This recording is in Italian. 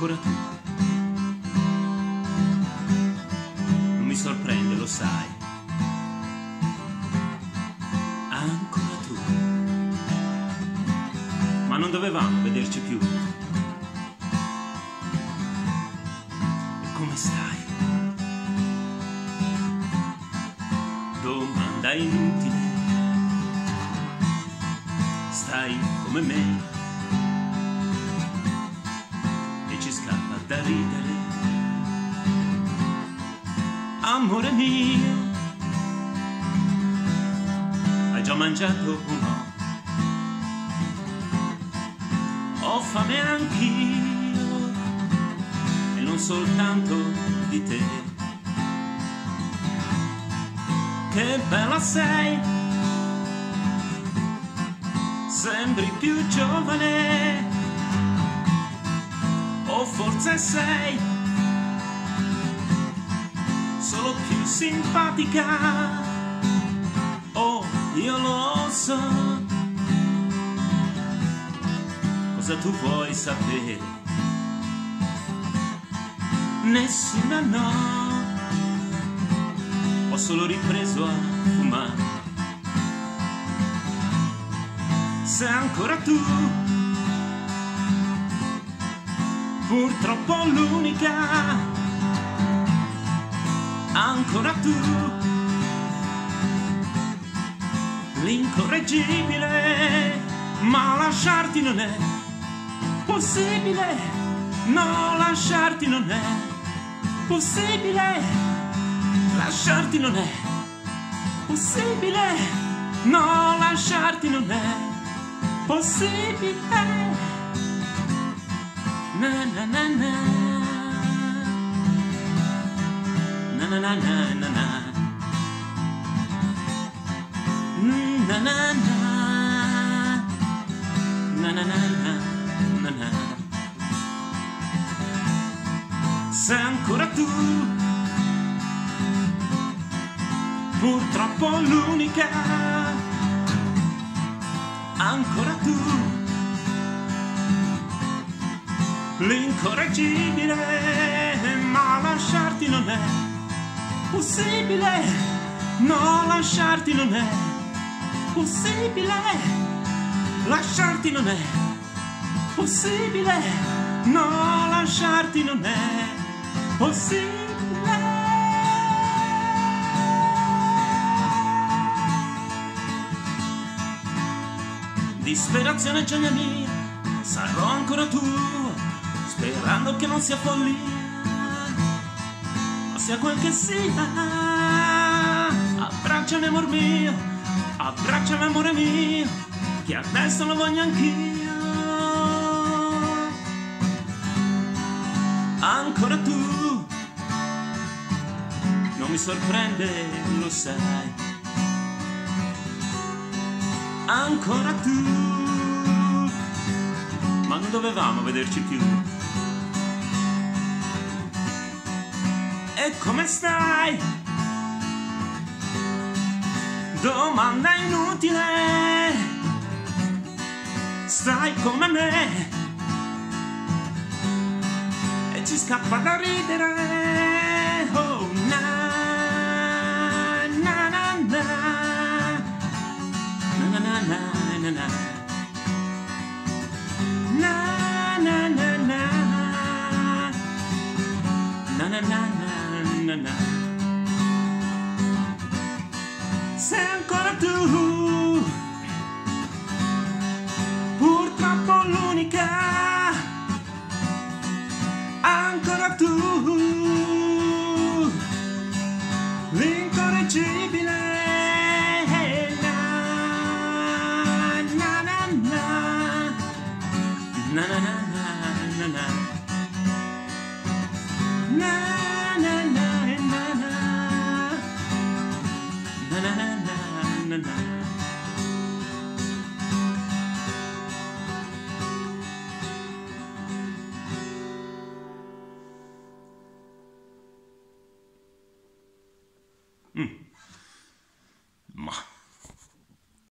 ancora tu. Non mi sorprende, lo sai. Ancora tu. Ma non dovevamo vederci più. E come stai? Domanda inutile. Stai come me? E ci scappa da ridere. Amore mio, hai già mangiato o no? Ho fame anch'io, e non soltanto di te. Che bella sei, sembri più giovane, o forse sei solo più simpatica. Oh, io lo so. Cosa tu vuoi sapere? Nessuna, no. Ho solo ripreso a fumare. Sei ancora tu, purtroppo l'unica. Ancora tu, l'incorreggibile. Ma lasciarti non è possibile. No, lasciarti non è possibile. Lasciarti non è possibile. No, lasciarti non è possibile. Na na na na. Na na na na na na. Na na na. Na na na na na. Sei ancora tu, purtroppo l'unica. Ancora tu, l'incorreggibile. Ma lasciarti non è possibile. No, lasciarti non è possibile. Lasciarti non è possibile. No, lasciarti non è possibile. Disperazione gioia mia, sarò ancora tuo, sperando che non sia follia, ma sia quel che sia. Abbracciami amor mio, abbracciami amore mio, che adesso lo voglio anch'io. Ancora tu, non mi sorprende, lo sai. Ancora tu, ma non dovevamo vederci più. E come stai? Domanda inutile. Stai come me? E ci scappa da ridere. Oh, na na na na. Na na na na na. Na na na na. Na na na na na. Sei ancora tu, purtroppo l'unica. Ancora tu, l'incorreggibile. Na na na na. Na na na na na. Na na na na na. Na na na na na. Ma